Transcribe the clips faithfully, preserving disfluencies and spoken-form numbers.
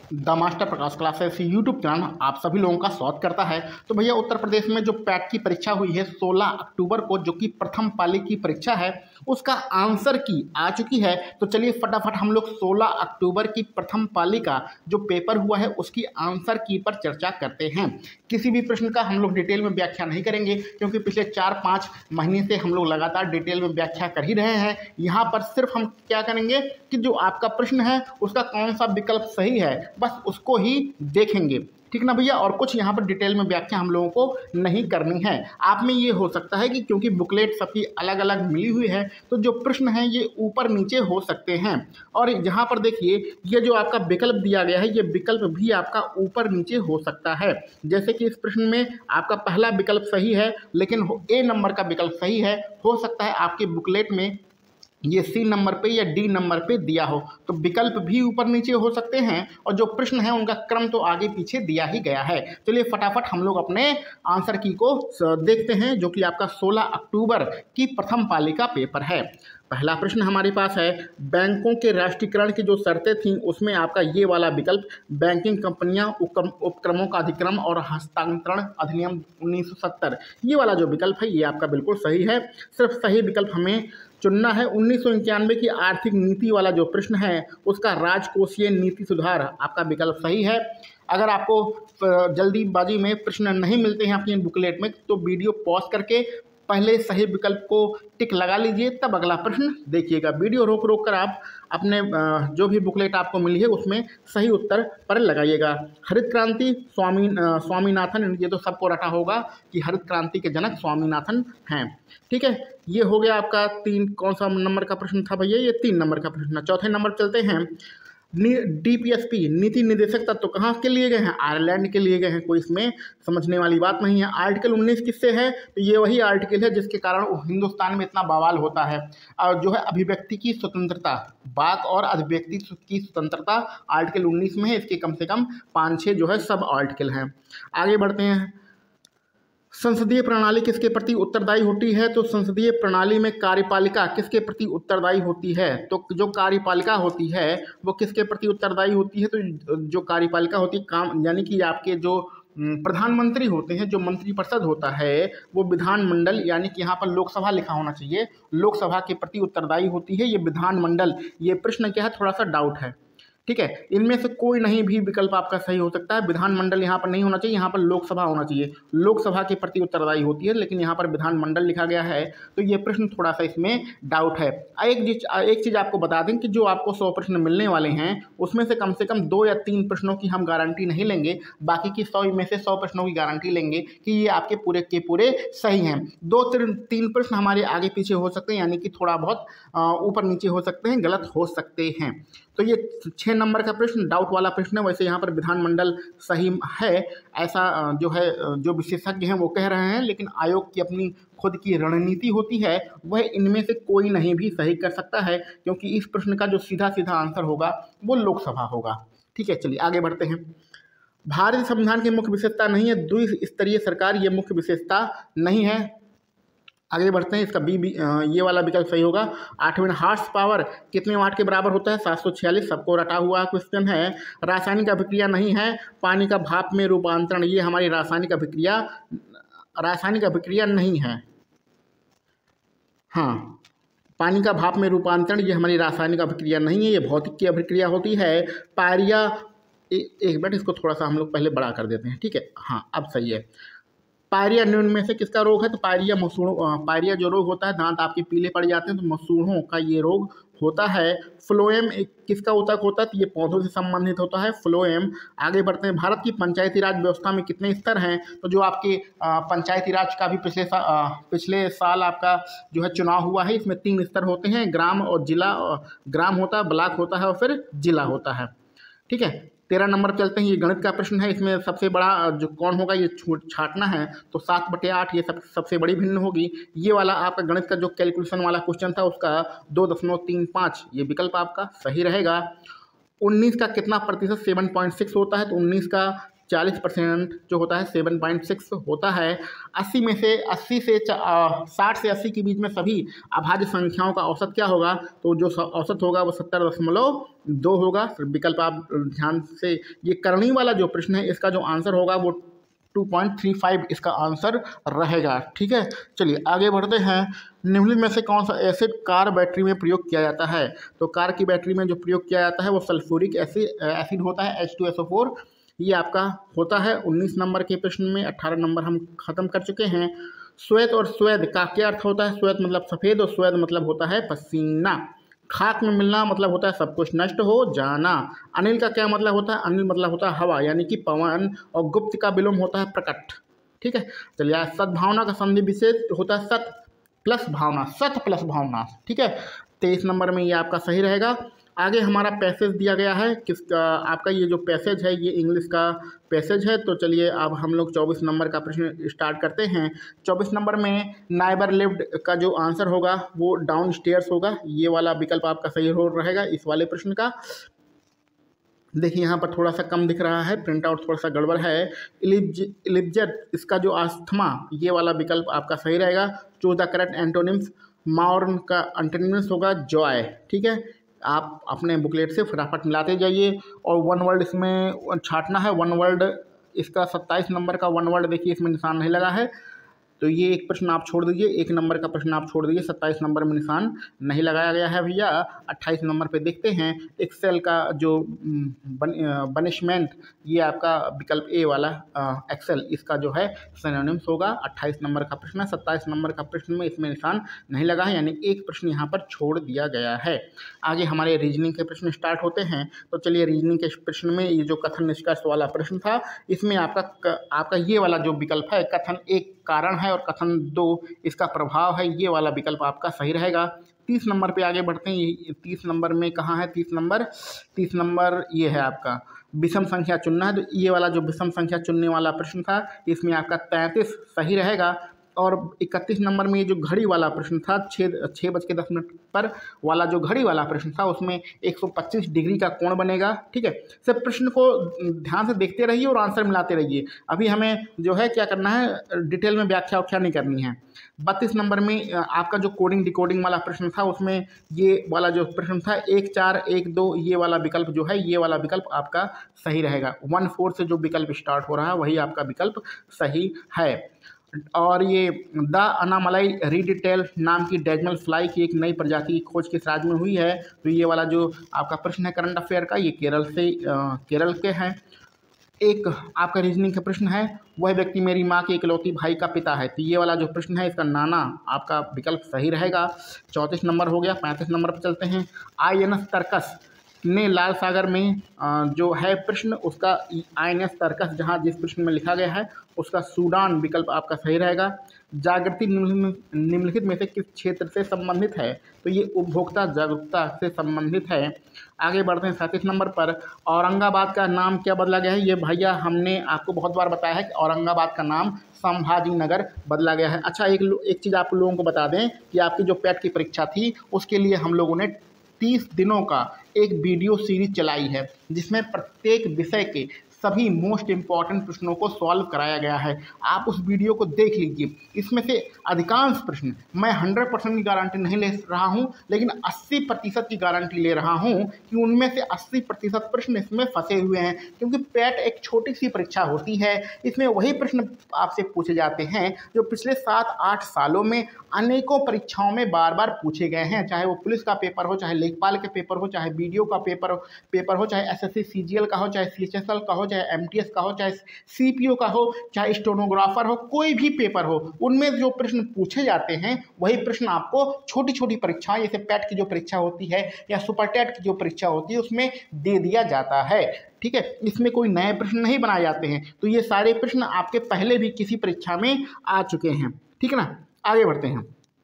The master Prakash classes YouTube channel आप सभी लोगों का स्वागत करता है। तो भैया उत्तर प्रदेश में जो पैट की परीक्षा हुई है सोलह अक्टूबर को, जो कि प्रथम पाली की परीक्षा है, उसका आंसर की आ चुकी है। तो चलिए फटाफट हम लोग सोलह अक्टूबर की प्रथम पाली का जो पेपर हुआ है उसकी आंसर की पर चर्चा करते हैं। किसी भी प्रश्न का हम लोग डिटेल में व्याख्या नहीं करेंगे, क्योंकि पिछले चार पाँच महीने से हम लोग लगातार डिटेल में व्याख्या कर ही रहे हैं। यहाँ पर सिर्फ हम क्या करेंगे कि जो आपका प्रश्न है उसका कौन सा विकल्प सही है, बस उसको ही देखेंगे, ठीक ना भैया। और कुछ यहाँ पर डिटेल में व्याख्या हम लोगों को नहीं करनी है। आप में ये हो सकता है कि क्योंकि बुकलेट सबकी अलग अलग मिली हुई है, तो जो प्रश्न है ये ऊपर नीचे हो सकते हैं। और यहाँ पर देखिए ये जो आपका विकल्प दिया गया है, ये विकल्प भी आपका ऊपर नीचे हो सकता है। जैसे कि इस प्रश्न में आपका पहला विकल्प सही है, लेकिन ए नंबर का विकल्प सही है। हो सकता है आपके बुकलेट में ये सी नंबर पे या डी नंबर पे दिया हो, तो विकल्प भी ऊपर नीचे हो सकते हैं। और जो प्रश्न है उनका क्रम तो आगे पीछे दिया ही गया है। चलिए फटाफट हम लोग अपने आंसर की को देखते हैं, जो कि आपका सोलह अक्टूबर की प्रथम पाली का पेपर है। पहला प्रश्न हमारे पास है, बैंकों के राष्ट्रीयकरण की जो शर्तें थीं उसमें आपका ये वाला विकल्प, बैंकिंग कंपनियां उपक्रमों का अधिक्रम और हस्तांतरण अधिनियम उन्नीस सौ सत्तर, ये वाला जो विकल्प है ये आपका बिल्कुल सही है। सिर्फ सही विकल्प हमें चुनना है। उन्नीस सौ इक्यानवे की आर्थिक नीति वाला जो प्रश्न है उसका राजकोषीय नीति सुधार आपका विकल्प सही है। अगर आपको जल्दीबाजी में प्रश्न नहीं मिलते हैं अपनी बुकलेट में, तो वीडियो पॉज करके पहले सही विकल्प को टिक लगा लीजिए, तब अगला प्रश्न देखिएगा। वीडियो रोक रोक कर आप अपने जो भी बुकलेट आपको मिली है उसमें सही उत्तर पर लगाइएगा। हरित क्रांति स्वामी स्वामीनाथन, ये तो सबको रटा होगा कि हरित क्रांति के जनक स्वामीनाथन हैं, ठीक है। ये हो गया आपका तीन, कौन सा नंबर का प्रश्न था भैया, ये तीन नंबर का प्रश्न। चौथे नंबर चलते हैं, डी पी एस पी नीति निर्देशक तत्व तो कहाँ के लिए गए हैं, आयरलैंड के लिए गए हैं, कोई इसमें समझने वाली बात नहीं है। आर्टिकल उन्नीस किससे है, तो ये वही आर्टिकल है जिसके कारण हिंदुस्तान में इतना बवाल होता है। और जो है अभिव्यक्ति की स्वतंत्रता, वाक और अभिव्यक्ति की स्वतंत्रता आर्टिकल उन्नीस में है। इसके कम से कम पाँच छः जो है सब आर्टिकल हैं। आगे बढ़ते हैं, संसदीय प्रणाली किसके प्रति उत्तरदायी होती है, तो संसदीय प्रणाली में कार्यपालिका किसके प्रति उत्तरदायी होती है, तो जो कार्यपालिका होती है वो किसके प्रति उत्तरदायी होती है, तो जो कार्यपालिका होती है काम, यानी कि आपके जो प्रधानमंत्री होते हैं, जो मंत्रिपरिषद होता है वो विधानमंडल, यानी कि यहाँ पर लोकसभा लिखा होना चाहिए, लोकसभा के प्रति उत्तरदायी होती है ये विधानमंडल। ये प्रश्न क्या है, थोड़ा सा डाउट है, ठीक है। इनमें से कोई नहीं भी विकल्प आपका सही हो सकता है। विधानमंडल यहाँ पर नहीं होना चाहिए, यहाँ पर लोकसभा होना चाहिए। लोकसभा के प्रति उत्तरदायी होती है, लेकिन यहाँ पर विधानमंडल लिखा गया है, तो ये प्रश्न थोड़ा सा इसमें डाउट है। एक चीज एक चीज़ आपको बता दें कि जो आपको सौ प्रश्न मिलने वाले हैं उसमें से कम से कम दो या तीन प्रश्नों की हम गारंटी नहीं लेंगे, बाकी की सौ में से सौ प्रश्नों की गारंटी लेंगे कि ये आपके पूरे के पूरे सही हैं। दो तीन प्रश्न हमारे आगे पीछे हो सकते हैं, यानी कि थोड़ा बहुत ऊपर नीचे हो सकते हैं, गलत हो सकते हैं। तो ये छः नंबर का प्रश्न डाउट वाला प्रश्न है। वैसे यहाँ पर विधानमंडल सही है, ऐसा जो है जो विशेषज्ञ हैं वो कह रहे हैं, लेकिन आयोग की अपनी खुद की रणनीति होती है, वह इनमें से कोई नहीं भी सही कर सकता है, क्योंकि इस प्रश्न का जो सीधा सीधा आंसर होगा वो लोकसभा होगा, ठीक है। चलिए आगे बढ़ते हैं। भारतीय संविधान की मुख्य विशेषता नहीं है द्विस्तरीय सरकार, ये मुख्य विशेषता नहीं है। आगे बढ़ते हैं, इसका बी बी ये वाला विकल्प सही होगा। आठवें, हार्स पावर कितने वाट के बराबर होता है, सात सौ छियालीस, सबको रटा हुआ क्वेश्चन है। रासायनिक अभिक्रिया नहीं है, पानी का भाप में रूपांतरण, ये हमारी रासायनिक अभिक्रिया रासायनिक अभिक्रिया नहीं है। हाँ, पानी का भाप में रूपांतरण ये हमारी रासायनिक अभिक्रिया नहीं है, ये भौतिक की अभिक्रिया होती है। पायरिया, एक मिनट इसको थोड़ा सा हम लोग पहले बड़ा कर देते हैं, ठीक है। हाँ अब सही है। पायरिया निम्न में से किसका रोग है, तो पायरिया मसूड़ों पायरिया जो रोग होता है, दांत आपके पीले पड़ जाते हैं, तो मसूड़ों का ये रोग होता है। फ्लोएम किसका ऊतक होता है, तो ये पौधों से संबंधित होता है, फ्लोएम। आगे बढ़ते हैं, भारत की पंचायती राज व्यवस्था में कितने स्तर हैं, तो जो आपके पंचायती राज का भी पिछले सा, पिछले साल आपका जो है चुनाव हुआ है, इसमें तीन स्तर होते हैं, ग्राम और जिला, ग्राम होता है, ब्लॉक होता है और फिर जिला होता है, ठीक है। तेरह नंबर चलते हैं, ये गणित का प्रश्न है। इसमें सबसे बड़ा जो कौन होगा, ये छाटना है, तो सात बटे आठ ये सब सबसे बड़ी भिन्न होगी। ये वाला आपका गणित का जो कैलकुलेशन वाला क्वेश्चन था उसका दो दशमलव तीन पाँच ये विकल्प आपका सही रहेगा। उन्नीस का कितना प्रतिशत सेवन पॉइंट सिक्स होता है, तो उन्नीस का चालीस परसेंट जो होता है सेवन पॉइंट सिक्स होता है। अस्सी में से अस्सी से साठ से अस्सी के बीच में सभी अभाज्य संख्याओं का औसत क्या होगा, तो जो औसत होगा वो सत्तर दशमलव दो होगा। विकल्प आप ध्यान से, ये करनी वाला जो प्रश्न है इसका जो आंसर होगा वो टू पॉइंट थ्री फाइव इसका आंसर रहेगा। ठीक है, चलिए आगे बढ़ते हैं। निम्नलिखित में से कौन सा एसिड कार बैटरी में प्रयोग किया जाता है, तो कार की बैटरी में जो प्रयोग किया जाता है वो सल्फ्यूरिक एसिड एसिड होता है, H two S O four. ये आपका होता है उन्नीस नंबर के प्रश्न में। अट्ठारह नंबर हम खत्म कर चुके हैं। श्वेत और स्वेद का क्या अर्थ होता है, श्वेत मतलब सफ़ेद और स्वेद मतलब होता है पसीना। खाक में मिलना मतलब होता है सब कुछ नष्ट हो जाना। अनिल का क्या मतलब होता है, अनिल मतलब होता है हवा यानी कि पवन। और गुप्त का विलोम होता है प्रकट। ठीक है, चलिए सद्भावना का संधि विशेष होता है सत प्लस भावना, सत प्लस भावना। ठीक है, तेईस नंबर में ये आपका सही रहेगा। आगे हमारा पैसेज दिया गया है किसका, आपका ये जो पैसेज है ये इंग्लिश का पैसेज है। तो चलिए अब हम लोग चौबीस नंबर का प्रश्न स्टार्ट करते हैं। चौबीस नंबर में नाइबर लिव्ड का जो आंसर होगा वो डाउन स्टेयर्स होगा। ये वाला विकल्प आपका सही हो रहेगा इस वाले प्रश्न का। देखिए यहाँ पर थोड़ा सा कम दिख रहा है, प्रिंट आउट थोड़ा सा गड़बड़ है। इलिप्ज इलिप्जेट इसका जो आस्थमा, ये वाला विकल्प आपका सही रहेगा। Choose the correct antonyms. Mourn का एंटोनिम्स होगा जॉय। ठीक है, आप अपने बुकलेट से फटाफट मिलाते जाइए। और वन वर्ड इसमें छाटना है। वन वर्ड इसका सत्ताईस नंबर का वन वर्ड देखिए इसमें निशान नहीं लगा है, तो ये एक प्रश्न आप छोड़ दीजिए। एक नंबर का प्रश्न आप छोड़ दीजिए, सत्ताईस नंबर में निशान नहीं लगाया गया है भैया। अट्ठाईस नंबर पे देखते हैं एक्सेल का जो बन, बनिशमेंट, ये आपका विकल्प ए वाला एक्सेल, इसका जो है सिनोनिम्स होगा। अट्ठाईस नंबर का प्रश्न है। सत्ताईस नंबर का प्रश्न में इसमें निशान नहीं लगा है, यानी एक प्रश्न यहाँ पर छोड़ दिया गया है। आगे हमारे रीजनिंग के प्रश्न स्टार्ट होते हैं। तो चलिए रीजनिंग के प्रश्न में ये जो कथन निष्कर्ष वाला प्रश्न था, इसमें आपका आपका ये वाला जो विकल्प है, कथन एक कारण है और कथन दो इसका प्रभाव है, ये वाला विकल्प आपका सही रहेगा। तीस नंबर पे आगे बढ़ते हैं। तीस नंबर में कहाँ है, तीस नंबर तीस नंबर ये है आपका विषम संख्या चुनना है। तो ये वाला जो विषम संख्या चुनने वाला प्रश्न था, इसमें आपका तैंतीस सही रहेगा। और इकतीस नंबर में ये जो घड़ी वाला प्रश्न था, छः छः बज के दस मिनट पर वाला जो घड़ी वाला प्रश्न था, उसमें एक सौ पच्चीस डिग्री का कोण बनेगा। ठीक है, सब प्रश्न को ध्यान से देखते रहिए और आंसर मिलाते रहिए। अभी हमें जो है क्या करना है, डिटेल में व्याख्या व्याख्या नहीं करनी है। बत्तीस नंबर में आपका जो कोडिंग डिकोडिंग वाला प्रश्न था, उसमें ये वाला जो प्रश्न था एक चार एक दो, ये वाला विकल्प जो है, ये वाला विकल्प आपका सही रहेगा। वन फोर से जो विकल्प स्टार्ट हो रहा है वही आपका विकल्प सही है। और ये द अनामलाई रीडिटेल नाम की डेजमल फ्लाई की एक नई प्रजाति की खोज किस राज्य में हुई है, तो ये वाला जो आपका प्रश्न है करंट अफेयर का, ये केरल से आ, केरल के हैं। एक आपका रीजनिंग का प्रश्न है, वह व्यक्ति मेरी माँ के इकलौती भाई का पिता है, तो ये वाला जो प्रश्न है इसका नाना आपका विकल्प सही रहेगा। चौंतीस नंबर हो गया। पैंतीस नंबर पर चलते हैं। आई एन एस तर्कस ने लाल सागर में जो है प्रश्न, उसका आई एन एस तर्कस जहाँ जिस प्रश्न में लिखा गया है उसका सूडान विकल्प आपका सही रहेगा। जागृति निम्नलिखित में से किस क्षेत्र से संबंधित है, तो ये उपभोक्ता जागरूकता से संबंधित है। आगे बढ़ते हैं सैंतीस नंबर पर। औरंगाबाद का नाम क्या बदला गया है, ये भैया हमने आपको बहुत बार बताया है कि औरंगाबाद का नाम संभाजी नगर बदला गया है। अच्छा, एक एक चीज़ आप लोगों को बता दें कि आपकी जो पैट की परीक्षा थी उसके लिए हम लोगों ने तीस दिनों का एक वीडियो सीरीज चलाई है, जिसमें प्रत्येक विषय के सभी मोस्ट इम्पॉर्टेंट प्रश्नों को सॉल्व कराया गया है। आप उस वीडियो को देख लीजिए। इसमें से अधिकांश प्रश्न मैं हंड्रेड परसेंट की गारंटी नहीं ले रहा हूं, लेकिन अस्सी प्रतिशत की गारंटी ले रहा हूं कि उनमें से अस्सी प्रतिशत प्रश्न इसमें फंसे हुए हैं, क्योंकि पैट एक छोटी सी परीक्षा होती है। इसमें वही प्रश्न आपसे पूछे जाते हैं जो पिछले सात आठ सालों में अनेकों परीक्षाओं में बार बार पूछे गए हैं, चाहे वो पुलिस का पेपर हो, चाहे लेखपाल के पेपर हो, चाहे बीडीओ का पेपर पेपर हो, चाहे एसएससी सीजीएल का हो, चाहे सीएचएसएल का हो, चाहे एमटीएस का हो, चाहे सीपीओ का हो, चाहे स्टेनोग्राफर हो, कोई भी पेपर हो, उनमें जो प्रश्न पूछे जाते हैं वही प्रश्न आपको छोटी छोटी परीक्षाएं जैसे पैट की जो परीक्षा होती है या सुपर टेट की जो परीक्षा होती है उसमें दे दिया जाता है। ठीक है, इसमें कोई नए प्रश्न नहीं बनाए जाते हैं। तो ये सारे प्रश्न आपके पहले भी किसी परीक्षा में आ चुके हैं। ठीक है ना, आगे बढ़ते हैं।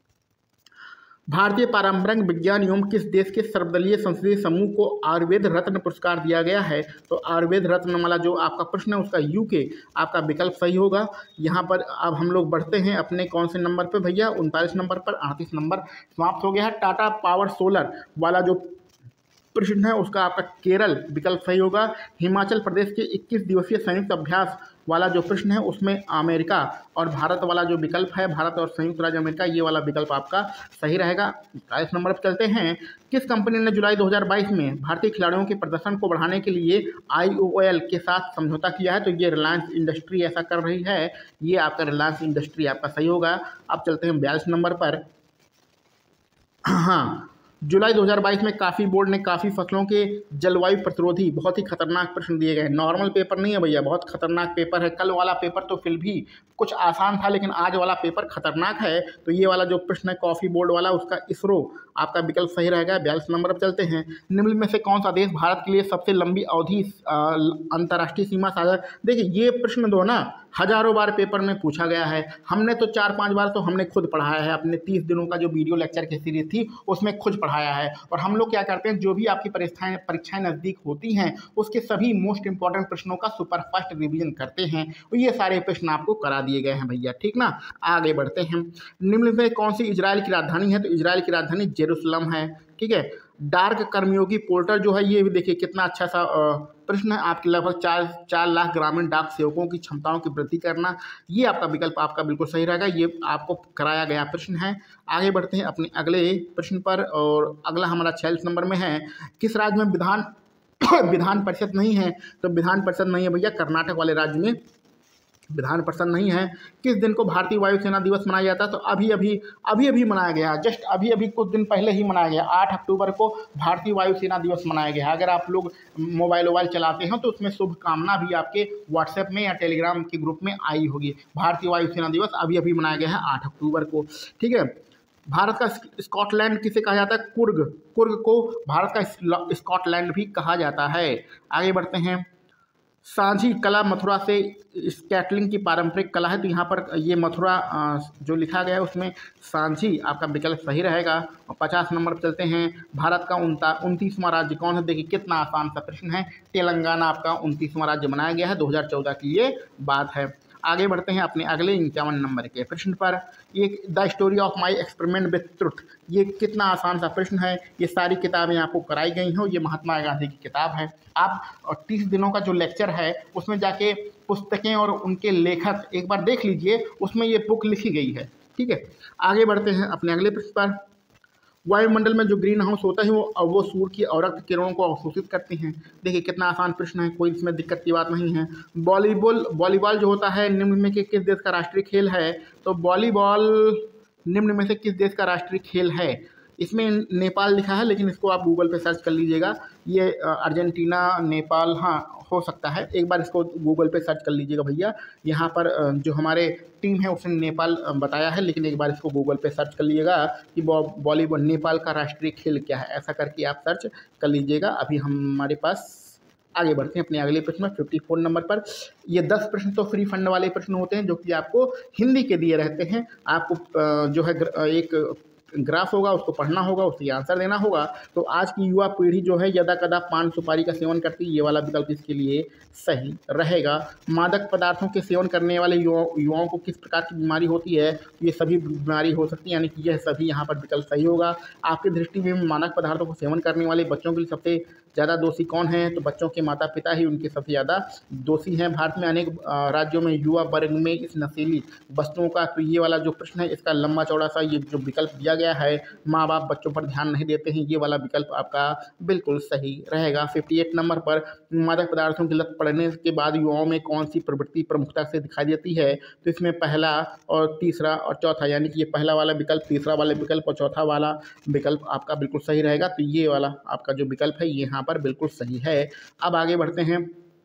भारतीय पारंपरिक विज्ञान एवं किस देश के सर्वदलीय संसदीय समूह को आयुर्वेद रत्न पुरस्कार दिया गया है, तो आयुर्वेद रत्न वाला जो आपका प्रश्न है उसका यूके आपका विकल्प सही होगा। यहाँ पर अब हम लोग बढ़ते हैं अपने कौन से नंबर पे भैया, उनतालीस नंबर पर। अड़तीस नंबर समाप्त हो गया है। टाटा पावर सोलर वाला जो प्रश्न है उसका आपका केरल विकल्प सही होगा। हिमाचल प्रदेश के इक्कीस दिवसीय संयुक्त अभ्यास वाला जो प्रश्न है उसमें अमेरिका और भारत वाला जो विकल्प है, भारत और संयुक्त राज्य अमेरिका, ये वाला विकल्प आपका सही रहेगा। इस नंबर पर चलते हैं। किस कंपनी ने जुलाई दो हज़ार बाईस में भारतीय खिलाड़ियों के प्रदर्शन को बढ़ाने के लिए आई ओ एल के साथ समझौता किया है? तो ये रिलायंस इंडस्ट्री ऐसा कर रही है। ये आपका रिलायंस इंडस्ट्री आपका सही होगा। अब चलते हैं बयालीस नंबर पर। हाँ, जुलाई दो हज़ार बाईस में काफ़ी बोर्ड ने काफ़ी फसलों के जलवायु प्रतिरोधी बहुत ही खतरनाक प्रश्न दिए गए। नॉर्मल पेपर नहीं है भैया, बहुत खतरनाक पेपर है। कल वाला पेपर तो फिर भी कुछ आसान था, लेकिन आज वाला पेपर खतरनाक है। तो ये वाला जो प्रश्न है कॉफ़ी बोर्ड वाला, उसका इसरो आपका विकल्प सही रहेगा। बयालीस नंबर पर चलते हैं। निम्न में से कौन सा देश भारत के लिए सबसे लंबी अवधि अंतर्राष्ट्रीय सीमा साझा? देखिए ये प्रश्न दो ना हजारों बार पेपर में पूछा गया है। हमने तो चार पांच बार तो हमने खुद पढ़ाया है। अपने तीस दिनों का जो वीडियो लेक्चर की सीरीज थी उसमें खुद पढ़ाया है। और हम लोग क्या करते हैं, जो भी आपकी परीक्षाएं परीक्षाएं नज़दीक होती हैं उसके सभी मोस्ट इंपॉर्टेंट प्रश्नों का सुपर फास्ट रिवीजन करते हैं। और ये सारे प्रश्न आपको करा दिए गए हैं भैया, ठीक ना। आगे बढ़ते हैं। निम्न में कौन सी इजराइल की राजधानी है? तो इजराइल की राजधानी जेरूसलम है, ठीक है। डार्क कर्मयोगी पोर्टल जो है, ये भी देखिए कितना अच्छा सा प्रश्न है। आपके लगभग चार चार लाख ग्रामीण डाक सेवकों की क्षमताओं की वृद्धि करना, ये आपका विकल्प आपका बिल्कुल सही रहेगा। ये आपको कराया गया प्रश्न है। आगे बढ़ते हैं अपने अगले प्रश्न पर, और अगला हमारा छियालीस नंबर में है। किस राज्य में विधान विधान परिषद नहीं है? तो विधान परिषद नहीं है भैया, कर्नाटक वाले राज्य में विधान परिषद नहीं है। किस दिन को भारतीय वायुसेना दिवस मनाया जाता है? तो अभी अभी अभी अभी मनाया गया, जस्ट अभी अभी कुछ दिन पहले ही मनाया गया। आठ अक्टूबर को भारतीय वायुसेना दिवस मनाया गया। अगर आप लोग मोबाइल वोबाइल चलाते हैं तो उसमें शुभकामना भी आपके व्हाट्सएप में या टेलीग्राम के ग्रुप में आई होगी। भारतीय वायुसेना दिवस अभी अभी मनाया गया है आठ अक्टूबर को, ठीक है। भारत का स्कॉटलैंड किसे कहा जाता है? कुर्ग। कुर्ग को भारत का स्कॉटलैंड भी कहा जाता है। आगे बढ़ते हैं। सांझी कला मथुरा से स्कैटलिंग की पारंपरिक कला है। तो यहाँ पर ये मथुरा जो लिखा गया है उसमें सांझी आपका विकल्प सही रहेगा। और पचास नंबर पर चलते हैं। भारत का उनता उनतीसवां राज्य कौन है? देखिए कितना आसान सा प्रश्न है। तेलंगाना आपका उनतीसवां राज्य बनाया गया है, दो हज़ार चौदह की ये बात है। आगे बढ़ते हैं अपने अगले इक्यावन नंबर के प्रश्न पर। ये the story of my experiment with truth, ये कितना आसान सा प्रश्न है। ये सारी किताबें आपको कराई गई हैं। ये महात्मा गांधी की किताब है। आप तीस दिनों का जो लेक्चर है उसमें जाके पुस्तकें और उनके लेखक एक बार देख लीजिए, उसमें ये बुक लिखी गई है, ठीक है। आगे बढ़ते हैं अपने अगले प्रश्न पर। वायुमंडल में जो ग्रीन हाउस होता है वो वो सूर्य की अवरक्त किरणों को अवशोषित करते हैं। देखिए कितना आसान प्रश्न है, कोई इसमें दिक्कत की बात नहीं है। वॉलीबॉल वॉलीबॉल जो होता है निम्न में के किस देश का राष्ट्रीय खेल है? तो वॉलीबॉल निम्न में से किस देश का राष्ट्रीय खेल है? इसमें नेपाल लिखा है, लेकिन इसको आप गूगल पे सर्च कर लीजिएगा। ये अर्जेंटीना, नेपाल, हाँ हो सकता है। एक बार इसको गूगल पे सर्च कर लीजिएगा भैया। यहाँ पर जो हमारे टीम है उसने नेपाल बताया है, लेकिन एक बार इसको गूगल पे सर्च कर लीजिएगा कि वॉलीबॉल नेपाल का राष्ट्रीय खेल क्या है। ऐसा करके आप सर्च कर लीजिएगा। अभी हम हमारे पास आगे बढ़ते हैं अपने अगले प्रश्न में चौवन नंबर पर। ये दस प्रश्न तो फ्री फंड वाले प्रश्न होते हैं जो कि आपको हिंदी के दिए रहते हैं। आपको जो है एक ग्राफ होगा उसको पढ़ना होगा, उसके आंसर देना होगा। तो आज की युवा पीढ़ी जो है यदा कदा पान सुपारी का सेवन करती है, ये वाला विकल्प इसके लिए सही रहेगा। मादक पदार्थों के सेवन करने वाले युवाओं युवाओं को किस प्रकार की बीमारी होती है? ये सभी बीमारी हो सकती है, यानी कि यह सभी यहाँ पर विकल्प सही होगा। आपकी दृष्टि में मादक पदार्थों को सेवन करने वाले बच्चों के लिए सबसे ज़्यादा दोषी कौन है? तो बच्चों के माता पिता ही उनके सबसे ज़्यादा दोषी हैं। भारत में अनेक राज्यों में युवा वर्ग में इस नशीली वस्तुओं का, तो ये वाला जो प्रश्न है इसका लंबा चौड़ा सा ये जो विकल्प दिया गया है, माँ बाप बच्चों पर ध्यान नहीं देते हैं, ये वाला विकल्प आपका बिल्कुल सही रहेगा। अट्ठावन नंबर पर मादक पदार्थों की लत पड़ने के बाद युवाओं में कौन सी प्रवृत्ति प्रमुखता से दिखाई देती है? तो इसमें पहला और तीसरा और चौथा, यानी कि ये पहला वाला विकल्प, तीसरा वाला विकल्प और चौथा वाला विकल्प आपका बिल्कुल सही रहेगा। तो ये वाला आपका जो विकल्प है ये यहाँ पर बिल्कुल सही है। अब आगे बढ़ते हैं।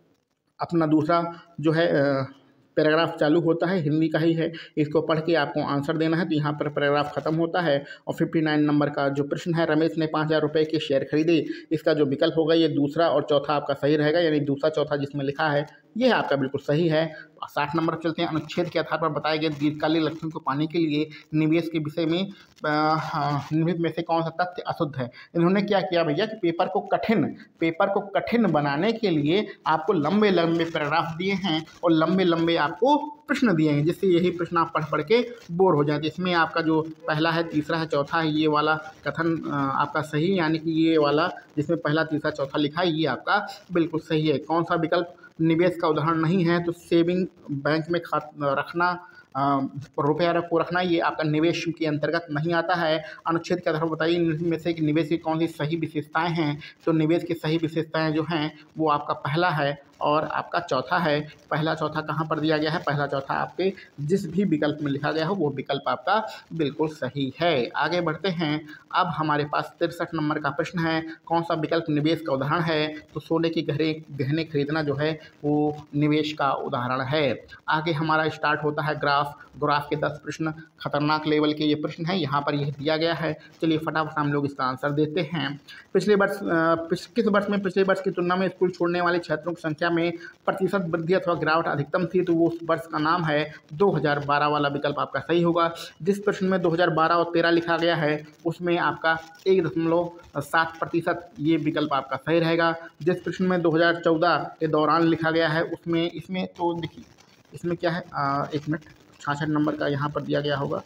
अपना दूसरा जो है पैराग्राफ चालू होता है, हिंदी का ही है, इसको पढ़ के आपको आंसर देना है। तो यहाँ पर पैराग्राफ खत्म होता है। और उनसठ नंबर का जो प्रश्न है, रमेश ने पाँच हज़ार रुपये के शेयर खरीदे, इसका जो विकल्प होगा ये दूसरा और चौथा आपका सही रहेगा। यानी दूसरा चौथा जिसमें लिखा है ये आपका बिल्कुल सही है। साठ नंबर पर चलते हैं। अनुच्छेद के आधार पर बताए गए दीर्घकालीन लक्ष्यों को पाने के लिए निवेश के विषय में अ, हाँ, निम्नलिखित में से कौन सा तथ्य अशुद्ध है। इन्होंने क्या किया भैया कि पेपर को कठिन पेपर को कठिन बनाने के लिए आपको लंबे लंबे पैराग्राफ दिए हैं और लंबे लंबे आपको प्रश्न दिए हैं, जिससे यही प्रश्न आप पढ़ पढ़ के बोर हो जाते। इसमें आपका जो पहला है, तीसरा है, चौथा है, ये वाला कथन अ, आपका सही, यानी कि ये वाला जिसमें पहला तीसरा चौथा लिखा है ये आपका बिल्कुल सही है। कौन सा विकल्प निवेश का उदाहरण नहीं है, तो सेविंग बैंक में खा रखना, अ, रुपया को रखना, ये आपका निवेश के अंतर्गत नहीं आता है। अनुच्छेद के आधार पर बताइए इनमें से कि निवेश की कौन सी सही विशेषताएं हैं। तो निवेश की सही विशेषताएं जो हैं वो आपका पहला है और आपका चौथा है। पहला चौथा कहाँ पर दिया गया है, पहला चौथा आपके जिस भी विकल्प में लिखा गया हो वो विकल्प आपका बिल्कुल सही है। आगे बढ़ते हैं। अब हमारे पास तिरसठ नंबर का प्रश्न है, कौन सा विकल्प निवेश का उदाहरण है। तो सोने के गहरे गहने खरीदना जो है वो निवेश का उदाहरण है। आगे हमारा स्टार्ट होता है ग्राफ ग्राफ के दस प्रश्न, खतरनाक लेवल के ये प्रश्न है, यहाँ पर यह दिया गया है। चलिए फटाफट हम लोग इसका आंसर देते हैं। पिछले वर्ष किस वर्ष में पिछले वर्ष की तुलना में स्कूल छोड़ने वाले छात्रों की संख्या में प्रतिशत वृद्धि अथवा गिरावट अधिकतम थी। तो वो उस वर्ष का नाम है दो हज़ार बारह वाला विकल्प आपका सही होगा। जिस प्रश्न में दो हज़ार बारह और तेरह लिखा गया है उसमें आपका एक दशमलव सात प्रतिशत ये विकल्प आपका सही रहेगा। जिस प्रश्न में दो हज़ार चौदह के दौरान लिखा गया है उसमें इसमें तो देखिए इसमें क्या है, आ, एक मिनट, छियासठ नंबर का यहाँ पर दिया गया होगा।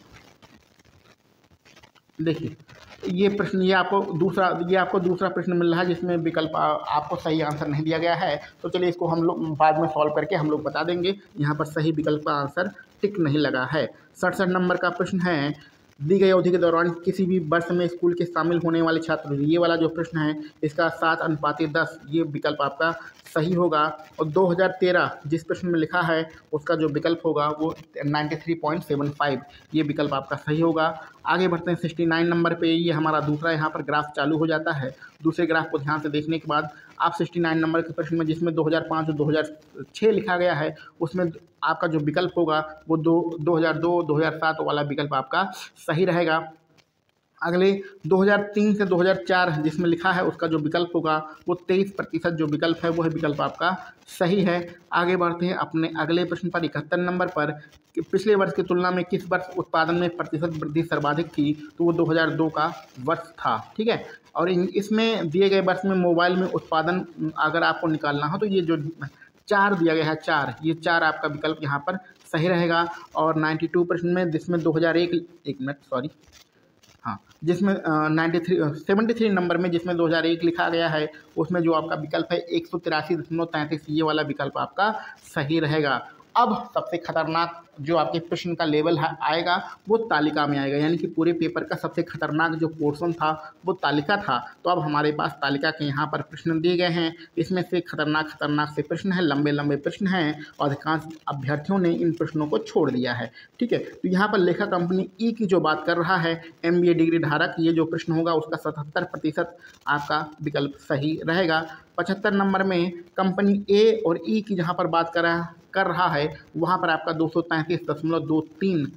देखिए ये प्रश्न ये आपको दूसरा ये आपको दूसरा प्रश्न मिल रहा है जिसमें विकल्प आ, आपको सही आंसर नहीं दिया गया है। तो चलिए इसको हम लोग बाद में सॉल्व करके हम लोग बता देंगे। यहाँ पर सही विकल्प का आंसर टिक नहीं लगा है। सड़सठ नंबर का प्रश्न है, दी गई अवधि के दौरान किसी भी वर्ष में स्कूल के शामिल होने वाले छात्र, ये वाला जो प्रश्न है इसका सात अनुपाति दस ये विकल्प आपका सही होगा। और दो हज़ार तेरह जिस प्रश्न में लिखा है उसका जो विकल्प होगा वो तिरानवे पॉइंट सात पाँच ये विकल्प आपका सही होगा। आगे बढ़ते हैं उनहत्तर नंबर पे, ये हमारा दूसरा यहाँ पर ग्राफ चालू हो जाता है। दूसरे ग्राफ को ध्यान से देखने के बाद आप उनहत्तर नंबर के प्रश्न में जिसमें दो हज़ार पाँच और दो हज़ार छह लिखा गया है उसमें आपका जो विकल्प होगा वो दो दो हज़ार दो दो हज़ार सात वाला विकल्प आपका सही रहेगा। अगले दो हज़ार तीन से दो हज़ार चार जिसमें लिखा है उसका जो विकल्प होगा वो तेईस प्रतिशत जो विकल्प है वो है विकल्प आपका सही है। आगे बढ़ते हैं अपने अगले प्रश्न पर, इकहत्तर नंबर पर, कि पिछले वर्ष की तुलना में किस वर्ष उत्पादन में प्रतिशत वृद्धि सर्वाधिक थी। तो वो दो हज़ार दो का वर्ष था, ठीक है। और इन इसमें दिए गए वर्ष में मोबाइल में उत्पादन अगर आपको निकालना हो तो ये जो चार दिया गया है, चार ये चार आपका विकल्प यहाँ पर सही रहेगा। और बानवे प्रश्न में जिसमें दो हज़ार एक एक मिनट सॉरी हाँ जिसमें ninety three seventy three number में जिसमें दो हज़ार एक लिखा गया है उसमें जो आपका विकल्प है एक सौ तिरासी दशमलव तैंतीस ये वाला विकल्प आपका सही रहेगा। अब सबसे खतरनाक जो आपके प्रश्न का लेवल है आएगा वो तालिका में आएगा, यानी कि पूरे पेपर का सबसे खतरनाक जो पोर्शन था वो तालिका था। तो अब हमारे पास तालिका के यहाँ पर प्रश्न दिए गए हैं। इसमें से खतरनाक खतरनाक से प्रश्न हैं, लंबे लंबे प्रश्न हैं और अधिकांश अभ्यर्थियों ने इन प्रश्नों को छोड़ दिया है, ठीक है। तो यहाँ पर लेखा कंपनी ई की जो बात कर रहा है, एम बी ए डिग्री धारक, ये जो प्रश्न होगा उसका सतहत्तर प्रतिशत आपका विकल्प सही रहेगा। पचहत्तर नंबर में कंपनी ए और ई की जहाँ पर बात कर रहा कर रहा है वहाँ पर आपका दो सौ तैंतीस दशमलव दो तीन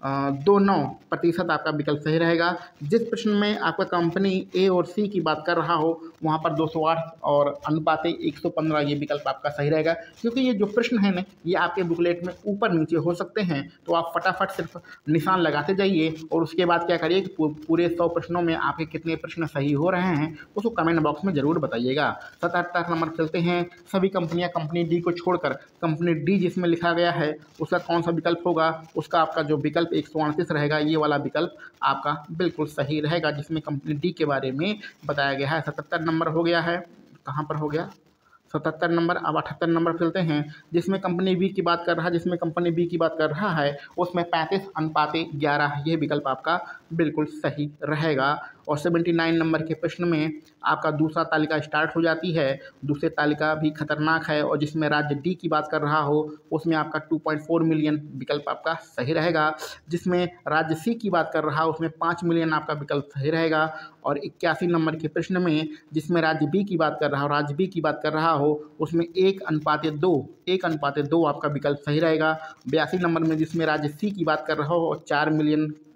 दो नौ प्रतिशत आपका विकल्प सही रहेगा। जिस प्रश्न में आपका कंपनी ए और सी की बात कर रहा हो वहाँ पर दो सौ आठ और अनुपात एक सौ पंद्रह ये विकल्प आपका सही रहेगा। क्योंकि ये जो प्रश्न है ना ये आपके बुकलेट में ऊपर नीचे हो सकते हैं, तो आप फटाफट सिर्फ निशान लगाते जाइए और उसके बाद क्या करिए कि पूरे सौ प्रश्नों में आपके कितने प्रश्न सही हो रहे हैं उसको कमेंट बॉक्स में ज़रूर बताइएगा। सतहत्तर नंबर चलते हैं। सभी कंपनियाँ कंपनी डी को छोड़कर कंपनी डी जिसमें लिखा गया है उसका कौन सा विकल्प होगा। उसका आपका जो विकल्प एक सौ अड़तीस रहेगा, ये वाला विकल्प आपका बिल्कुल सही रहेगा जिसमें कंपनी डी के बारे में बताया गया है। सतहत्तर नंबर हो गया है, कहाँ पर हो गया सतहत्तर नंबर। अब अठहत्तर नंबर चलते हैं जिसमें कंपनी बी की बात कर रहा है जिसमें कंपनी बी की बात कर रहा है उसमें पैंतीस अनुपात ग्यारह ये विकल्प आपका बिल्कुल सही रहेगा। और उन्यासी नंबर के प्रश्न में आपका दूसरा तालिका स्टार्ट हो जाती है। दूसरी तालिका भी खतरनाक है और जिसमें राज्य डी की बात कर रहा हो उसमें आपका दो पॉइंट चार मिलियन विकल्प आपका सही रहेगा। जिसमें राज्य सी की बात कर रहा हो उसमें पाँच मिलियन आपका विकल्प सही रहेगा। और इक्यासी नंबर के प्रश्न में जिसमें राज्य बी की बात कर रहा हो राज्य बी की बात कर रहा हो उसमें एक अनुपात दो एक अनुपात दो आपका विकल्प सही रहेगा। बयासी नंबर में जिसमें राज्य सी की बात कर रहा हो और चार मिलियन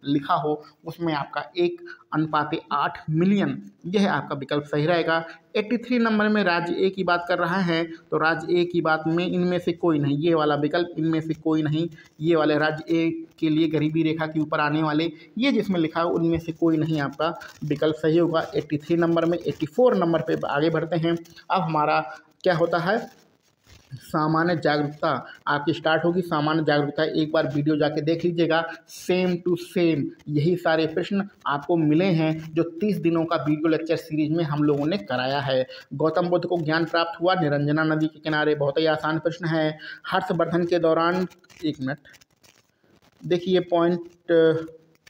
लिखा हो उसमें आपका एक अनुपाते आठ मिलियन, यह आपका विकल्प सही रहेगा। तिरासी नंबर में राज्य ए की बात कर रहा है, तो राज्य ए की बात में इनमें से कोई नहीं, ये वाला विकल्प इनमें से कोई नहीं, ये वाले राज्य ए के लिए गरीबी रेखा के ऊपर आने वाले ये जिसमें लिखा है उनमें से कोई नहीं आपका विकल्प सही होगा। तिरासी नंबर में चौरासी नंबर पे आगे बढ़ते हैं। अब हमारा क्या होता है, सामान्य जागरूकता आपकी स्टार्ट होगी। सामान्य जागरूकता एक बार वीडियो जाके देख लीजिएगा, सेम टू सेम यही सारे प्रश्न आपको मिले हैं जो तीस दिनों का वीडियो लेक्चर सीरीज में हम लोगों ने कराया है। गौतम बुद्ध को ज्ञान प्राप्त हुआ निरंजना नदी के किनारे, बहुत ही आसान प्रश्न है। हर्षवर्धन के दौरान, एक मिनट देखिए पॉइंट,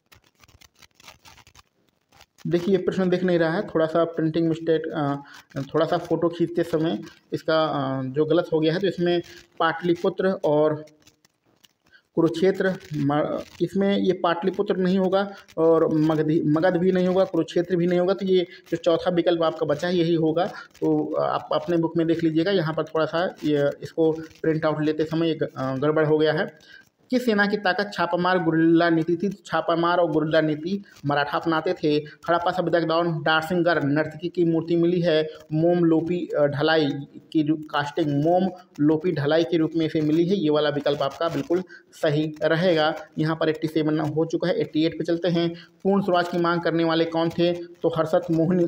देखिए प्रश्न दिख नहीं रहा है, थोड़ा सा प्रिंटिंग मिस्टेक, थोड़ा सा फ़ोटो खींचते समय इसका जो गलत हो गया है। तो इसमें पाटलिपुत्र और कुरुक्षेत्र, इसमें ये पाटलिपुत्र नहीं होगा और मगधी मगध भी नहीं होगा, कुरुक्षेत्र भी नहीं होगा, तो ये जो चौथा विकल्प आपका बचा है यही होगा। तो आप अपने बुक में देख लीजिएगा, यहाँ पर थोड़ा सा ये इसको प्रिंट आउट लेते समय एक गड़बड़ हो गया है। किस सेना की ताकत छापामार गुरिल्ला नीति थी? छापामार और गुरिल्ला नीति मराठा अपनाते थे। हड़प्पा सभ्यता के दौरान डारसिंगर नर्तकी की मूर्ति मिली है। मोम लोपी ढलाई की कास्टिंग मोम लोपी ढलाई के रूप में इसे मिली है। ये वाला विकल्प आपका बिल्कुल सही रहेगा। यहाँ पर सत्तासी हो चुका है, अट्ठासी पे चलते हैं। पूर्ण स्वराज की मांग करने वाले कौन थे? तो हर्षद मोहिनी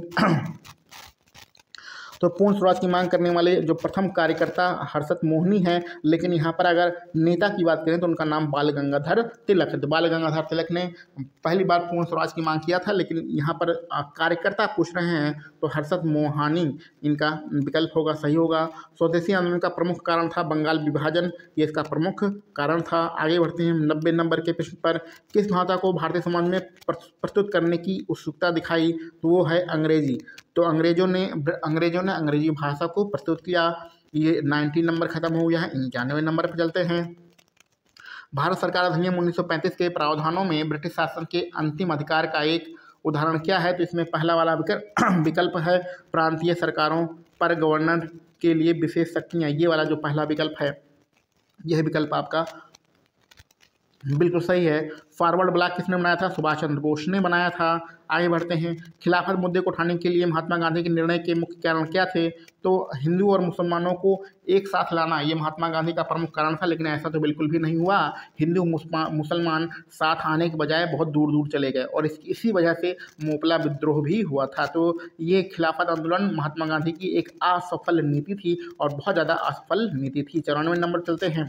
तो पूर्ण स्वराज की मांग करने वाले जो प्रथम कार्यकर्ता हर्षद मोहिनी हैं, लेकिन यहाँ पर अगर नेता की बात करें तो उनका नाम बाल गंगाधर तिलक है। तो बाल गंगाधर तिलक ने पहली बार पूर्ण स्वराज की मांग किया था, लेकिन यहाँ पर कार्यकर्ता पूछ रहे हैं तो हर्षद मोहानी इनका विकल्प होगा, सही होगा। स्वदेशी आंदोलन का प्रमुख कारण था बंगाल विभाजन, ये इसका प्रमुख कारण था। आगे बढ़ते हैं नब्बे नंबर के प्रश्न पर। किस भाषा को भारतीय समाज में प्रस्तुत करने की उत्सुकता दिखाई? तो वो है अंग्रेजी। तो अंग्रेजों ने अंग्रेजों ने अंग्रेजी भाषा को प्रस्तुत किया। ये नब्बे नंबर खत्म हो गया है। इक्यानवे नंबर पर चलते हैं। भारत सरकार अधिनियम उन्नीस सौ पैंतीस के प्रावधानों में ब्रिटिश शासन के अंतिम अधिकार का एक उदाहरण क्या है? तो इसमें पहला वाला विकल्प है प्रांतीय सरकारों पर गवर्नर के लिए विशेष शक्तियाँ। ये वाला जो पहला विकल्प है यह विकल्प आपका बिल्कुल सही है। फॉरवर्ड ब्लॉक किसने बनाया था? सुभाष चंद्र बोस ने बनाया था। आगे बढ़ते हैं। खिलाफत मुद्दे को उठाने के लिए महात्मा गांधी के निर्णय के मुख्य कारण क्या थे? तो हिंदू और मुसलमानों को एक साथ लाना ये महात्मा गांधी का प्रमुख कारण था, लेकिन ऐसा तो बिल्कुल भी नहीं हुआ। हिंदू मुसलमान साथ आने के बजाय बहुत दूर दूर चले गए और इस इसी वजह से मोपला विद्रोह भी हुआ था। तो ये खिलाफत आंदोलन महात्मा गांधी की एक असफल नीति थी और बहुत ज़्यादा असफल नीति थी। चौरानवे नंबर चलते हैं।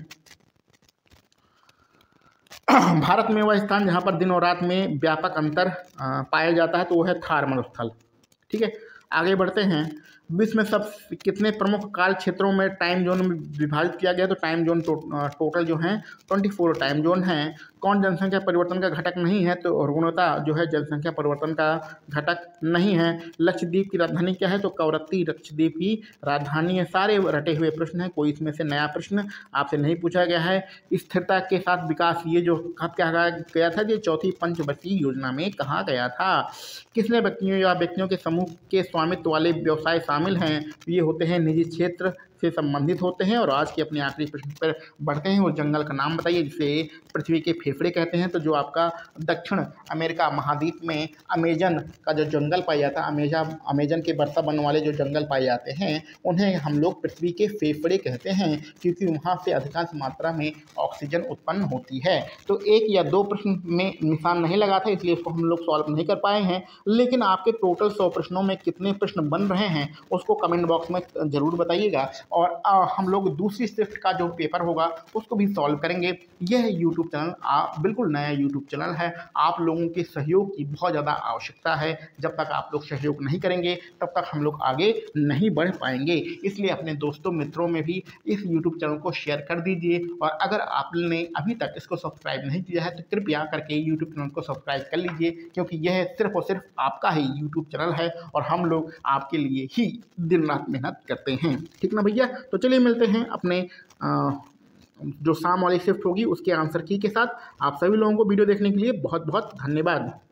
भारत में वह स्थान जहाँ पर दिन और रात में व्यापक अंतर पाया जाता है तो वह है थार मरुस्थल। ठीक है, आगे बढ़ते हैं। विश्व में सब कितने प्रमुख काल क्षेत्रों में टाइम जोन में विभाजित किया गया? तो टाइम जोन टो, टोटल जो हैं चौबीस टाइम जोन हैं। कौन जनसंख्या परिवर्तन का घटक नहीं है? तो रुग्णता जो है जनसंख्या परिवर्तन का घटक नहीं है। लक्षद्वीप की राजधानी क्या है? तो कवरत्ती लक्षद्वीप की राजधानी है। सारे रटे हुए प्रश्न हैं, कोई इसमें से नया प्रश्न आपसे नहीं पूछा गया है। स्थिरता के साथ विकास ये जो कब कहा गया था? ये चौथी पंचवर्षीय योजना में कहा गया था। किसने व्यक्तियों या व्यक्तियों के समूह के स्वामित्व वाले व्यवसाय शामिल हैं? ये होते हैं निजी क्षेत्र से संबंधित होते हैं। और आज के अपने आखिरी प्रश्न पर बढ़ते हैं। वो जंगल का नाम बताइए जिसे पृथ्वी के फेफड़े कहते हैं। तो जो आपका दक्षिण अमेरिका महाद्वीप में अमेजन का जो जंगल पाया जाता है, अमेजन अमेजन के वर्षा वन वाले जो जंगल पाए जाते हैं उन्हें हम लोग पृथ्वी के फेफड़े कहते हैं, क्योंकि वहाँ से अधिकांश मात्रा में ऑक्सीजन उत्पन्न होती है। तो एक या दो प्रश्न में निशान नहीं लगा था, इसलिए उसको हम लोग सॉल्व नहीं कर पाए हैं। लेकिन आपके टोटल सौ प्रश्नों में कितने प्रश्न बन रहे हैं उसको कमेंट बॉक्स में ज़रूर बताइएगा। और आ, हम लोग दूसरी शिफ्ट का जो पेपर होगा उसको भी सॉल्व करेंगे। यह यूट्यूब चैनल आ, बिल्कुल नया यूट्यूब चैनल है। आप लोगों के सहयोग की बहुत ज़्यादा आवश्यकता है। जब तक आप लोग सहयोग नहीं करेंगे तब तक हम लोग आगे नहीं बढ़ पाएंगे। इसलिए अपने दोस्तों मित्रों में भी इस यूट्यूब चैनल को शेयर कर दीजिए। और अगर आपने अभी तक इसको सब्सक्राइब नहीं किया है तो कृपया करके यूट्यूब चैनल को सब्सक्राइब कर लीजिए, क्योंकि यह सिर्फ और सिर्फ आपका ही यूट्यूब चैनल है और हम लोग आपके लिए ही दिन रात मेहनत करते हैं। ठीक ना भैया? तो चलिए मिलते हैं अपने आ, जो शाम वाली शिफ्ट होगी उसके आंसर की के साथ। आप सभी लोगों को वीडियो देखने के लिए बहुत बहुत धन्यवाद।